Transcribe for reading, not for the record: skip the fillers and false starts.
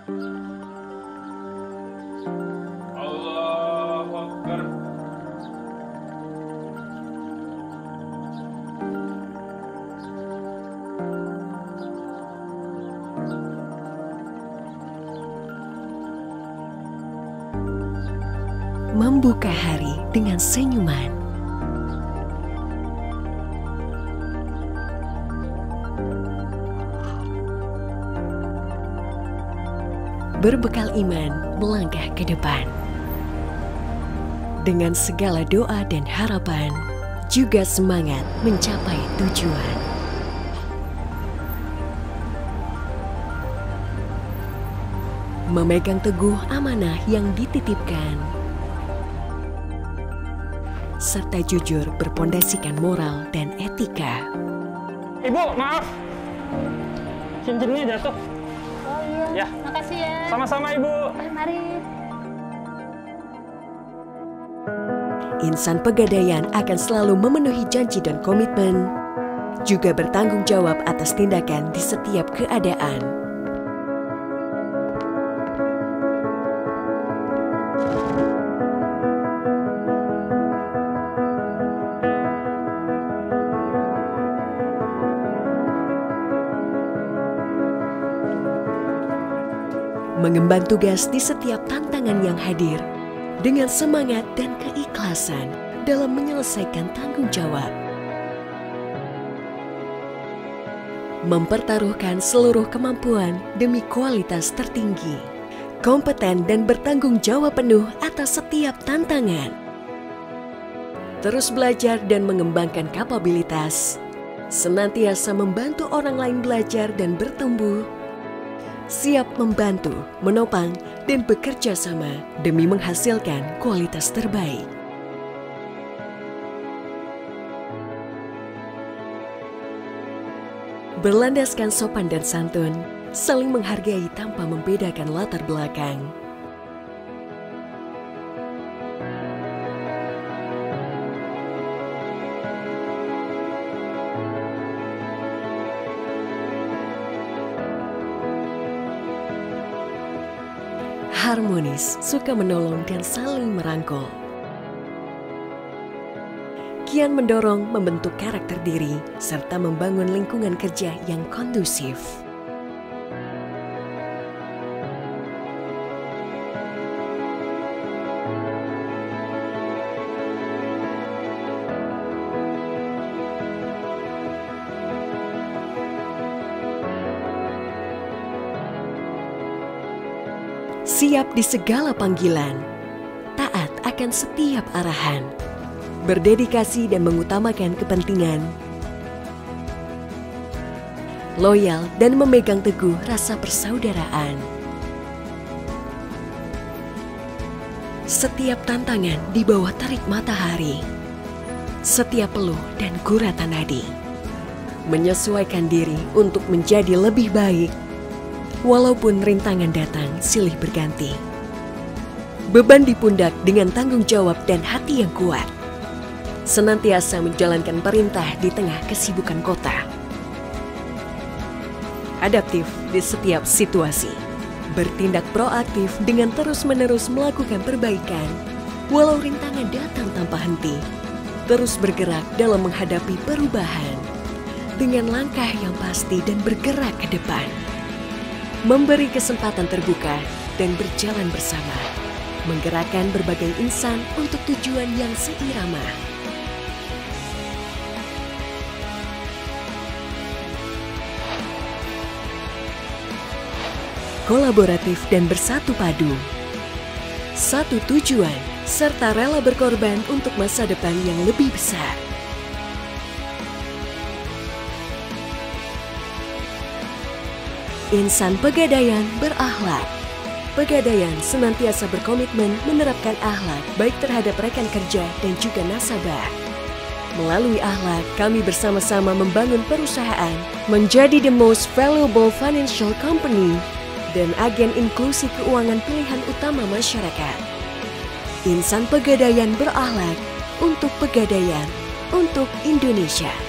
Allahu Akbar. Membuka hari dengan senyuman. Berbekal iman, melangkah ke depan. Dengan segala doa dan harapan, juga semangat mencapai tujuan. Memegang teguh amanah yang dititipkan, serta jujur berpondasikan moral dan etika. Ibu, maaf. Cincinnya jatuh. Oh iya, Ya. makasih ya. Sama-sama, Ibu. Mari. Insan Pegadaian akan selalu memenuhi janji dan komitmen, juga bertanggung jawab atas tindakan di setiap keadaan. Mengemban tugas di setiap tantangan yang hadir dengan semangat dan keikhlasan dalam menyelesaikan tanggung jawab. Mempertaruhkan seluruh kemampuan demi kualitas tertinggi, kompeten dan bertanggung jawab penuh atas setiap tantangan. Terus belajar dan mengembangkan kapabilitas, senantiasa membantu orang lain belajar dan bertumbuh, siap membantu, menopang, dan bekerja sama demi menghasilkan kualitas terbaik. Berlandaskan sopan dan santun, saling menghargai tanpa membedakan latar belakang. Harmonis, suka menolong dan saling merangkul. Kian mendorong membentuk karakter diri serta membangun lingkungan kerja yang kondusif. Siap di segala panggilan, taat akan setiap arahan, berdedikasi dan mengutamakan kepentingan, loyal dan memegang teguh rasa persaudaraan. Setiap tantangan di bawah terik matahari, setiap peluh dan guratan nadi, menyesuaikan diri untuk menjadi lebih baik. Walaupun rintangan datang silih berganti, beban di pundak dengan tanggung jawab dan hati yang kuat, senantiasa menjalankan perintah di tengah kesibukan kota. Adaptif di setiap situasi, bertindak proaktif dengan terus-menerus melakukan perbaikan, walau rintangan datang tanpa henti, terus bergerak dalam menghadapi perubahan, dengan langkah yang pasti dan bergerak ke depan. Memberi kesempatan terbuka dan berjalan bersama, menggerakkan berbagai insan untuk tujuan yang seirama. Kolaboratif dan bersatu padu, satu tujuan, serta rela berkorban untuk masa depan yang lebih besar. Insan Pegadaian berakhlak. Pegadaian senantiasa berkomitmen menerapkan akhlak baik terhadap rekan kerja dan juga nasabah. Melalui akhlak, kami bersama-sama membangun perusahaan menjadi the most valuable financial company dan agen inklusi keuangan pilihan utama masyarakat. Insan Pegadaian berakhlak untuk Pegadaian, untuk Indonesia.